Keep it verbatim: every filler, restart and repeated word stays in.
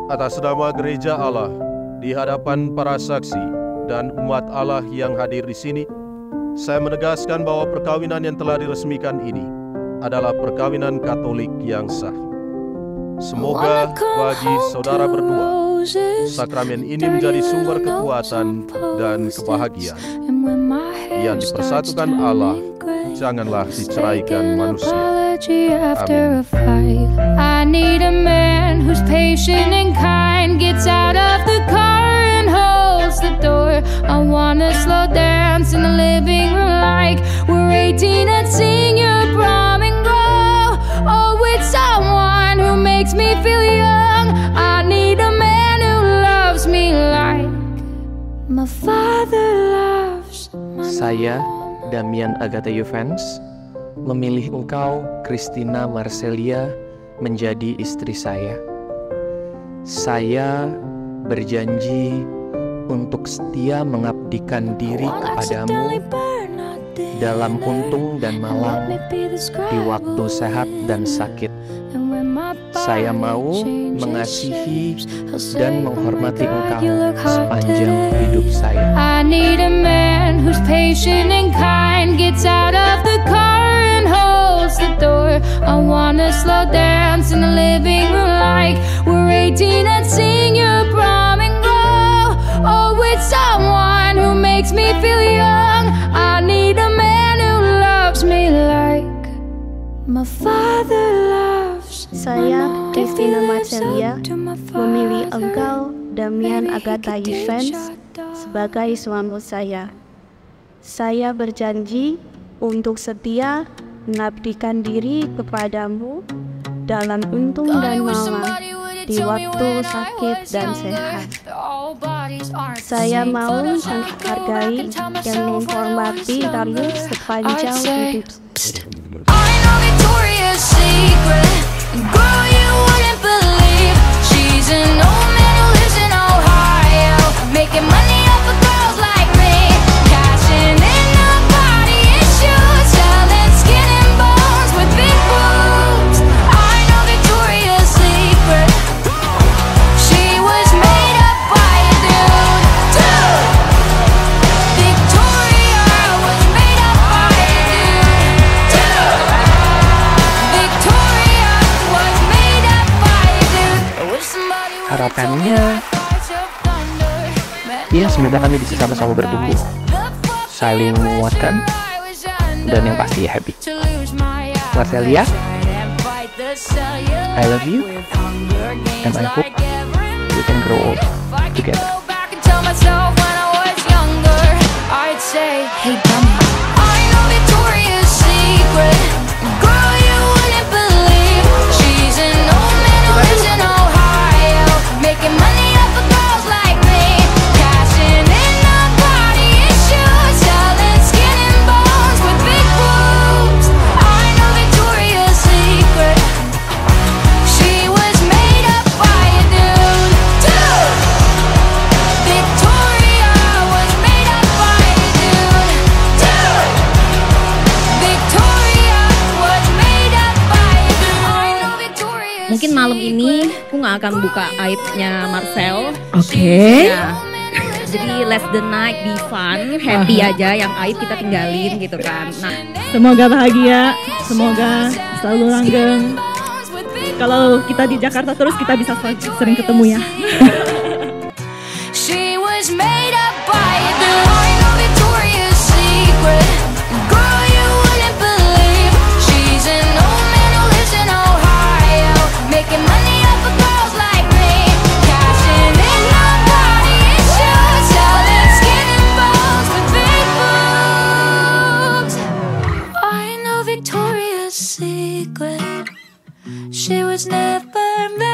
Atas nama Gereja Allah, di hadapan para saksi dan umat Allah yang hadir di sini, saya menegaskan bahwa perkawinan yang telah diresmikan ini adalah perkawinan Katolik yang sah. Semoga bagi saudara berdua, sakramen ini menjadi sumber kekuatan dan kebahagiaan. Yang dipersatukan Allah, janganlah diceraikan manusia. Amin. I need a man who's patient and kind, gets out of the car and holds the door. I wanna slow dance in the living room like we're eighteen and sing your prom and go. Oh, with someone who makes me feel young. I need a man who loves me like my father loves my Saya, Damian Agatha Yuvens, memilih engkau, Christina Marcelia, menjadi istri saya. Saya berjanji untuk setia mengabdikan diri kepadamu dalam untung dan malang, di waktu sehat dan sakit. Saya mau mengasihi dan menghormati engkau sepanjang hidup saya. I need a man who's patient and kind, gets out of the car and holds the door. I wanna slow dance in the living room like we're eighteen and sing your prom and go. Oh, with someone who makes me feel young. I need a man who loves me like my father loves. Saya, Christina Marcelia, memilih engkau, Damian Agatha Yuvens, sebagai suami saya. Saya berjanji untuk setia mengabdikan diri kepadamu dalam untung dan malang, di waktu sakit dan sehat. Saya mau menghargai dan menghormati kamu sepanjang hidup. Girl, you wouldn't believe she's an old man who lives in Ohio, making money off of girls like me, cashing in on body issues, selling skin and bones with big boobs. I know Victoria's Secret. She was made up by a dude, dude. Victoria was made up by a dude, dude. Victoria was made up by a dude. Harapannya, ya semoga kami bisa sama-sama bertumbuh, saling menguatkan, dan yang pasti happy. Marcelia, I love you, and I hope we can grow old together. Hey, dummy. I know Victoria's Secret. Girl, you wouldn't believe she's an old man who lives in Ohio, making money off of girls like me, cashing in on body issues, selling skin and bones with big boobs. I know Victoria's Secret. She was made up by a dude, dude. Victoria was made up by a dude, dude. Victoria was made up by a dude. I know Victoria's Mungkin malam ini aku nggak akan buka aibnya Marcel. Oke. Ya. Jadi let the night be fun, happy aja, yang aib kita tinggalin gitu kan. Nah, Semoga bahagia, semoga selalu langgeng. Kalau kita di Jakarta terus, kita bisa sering ketemu ya. She was made up by a dude. I know Victoria's Secret. Girl, you wouldn't believe she's an old man who lives in Ohio, making money off of girls like me, cashing in on body issues, selling skin and bones with big boobs. I know Victoria's Secret. She was never made